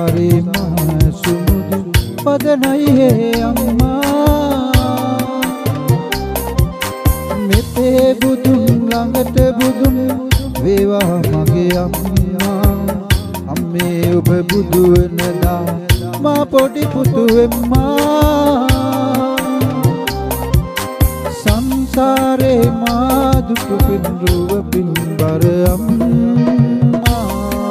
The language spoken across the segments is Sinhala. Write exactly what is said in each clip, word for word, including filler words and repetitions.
සංසාරේ මහ සුමුදු පදනයි හේ අම්මා මෙතේ බුදුන් ළඟට බුදුන් වේවා මගේ අම්මා අම්මේ ඔබ බුදු වෙනදා මා පොඩි පුතු එම්මා සංසාරේ මා දුක පින්රුව පින්බර අම්මා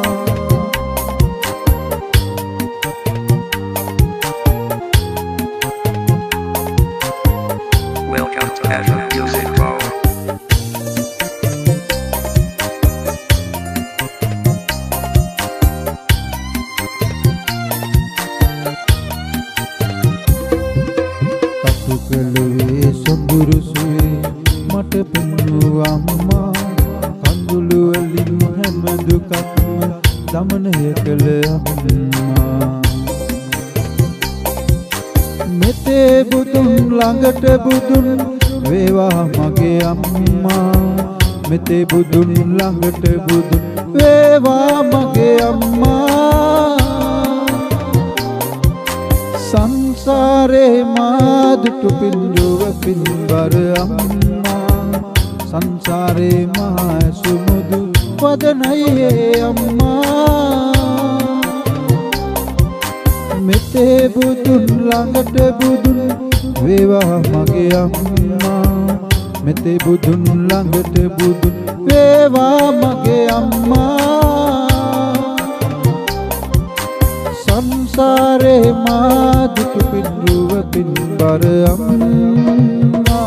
Welcome to Azure Music Pro. කතුකලුවේ සොඳුරු සුවේ මට පෙන්නු අම්මා කඳුළු වලින් හැම දුකක්ම දමනය කළ අම්මා මෙතේ බුදුන් ළඟට බුදුන් වේවා මගේ අම්මා මෙතේ බුදුන් ළඟට බුදුන් වේවා මගේ අම්මා සංසාරේ මා දුටු පින්දුව පින්බර අම්මා සංසාරේ මා සුමුදු පදනයි හේ අම්මා මෙතේ බුදුන් ළඟට බුදුන් වේවා මගේ අම්මා මෙතේ බුදුන් ළඟට බුදුන් වේවා මගේ අම්මා සංසාරේ මා දුටු පින්රුව පින්බර අම්මා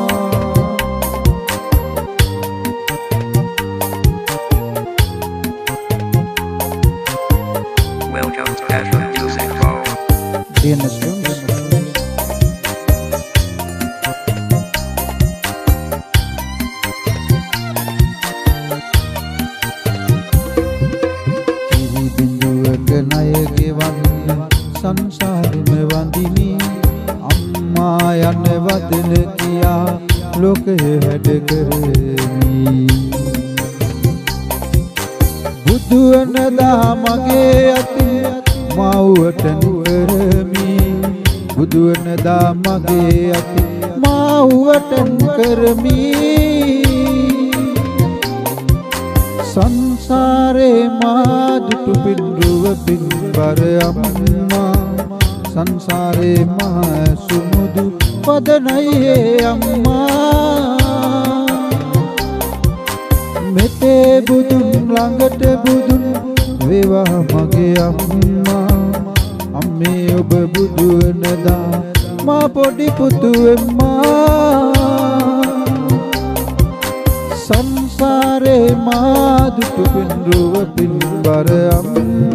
Welcome to Azure Music Pro. D N S Films. Kiri binduwක ණය ගෙවන්න සංසාරෙම වඳිමි අම්මා යන වදන කියා ලෝකය හැඩ කරමි බුදු වෙනදා මගේ අතින් මාවුවට කරමි බුදු වෙනදා මගේ අතින් මාවුවට කරමි සංසාරේ මා දුටු පින්රුව පින්බර අම්මා සංසාරේ මා සුමුදු පදනයි හේ අම්මා මෙතේ බුදුන් ළඟට බුදුන් වේවා මගේ අම්මා අම්මේ ඔබ බුදු වෙනදා මා පොඩි පුතු එම්මා සංසාරේ මා දුටු පින්රුව පින්බර අම්මා